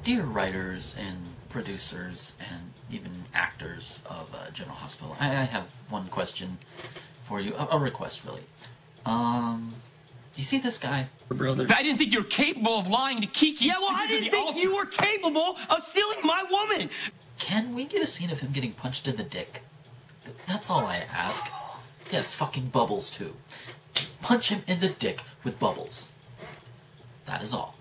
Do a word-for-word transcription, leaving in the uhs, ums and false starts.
dear writers and producers and even actors of uh, General Hospital, I, I have one question for you, a, a request really. Um, do you see this guy? Brother. I didn't think you were capable of lying to Kiki. Yeah, well, I didn't think you were capable of stealing my woman. Can we get a scene of him getting punched in the dick? That's all I ask. Yes, fucking Bubbles too. Punch him in the dick with Bubbles. That is all.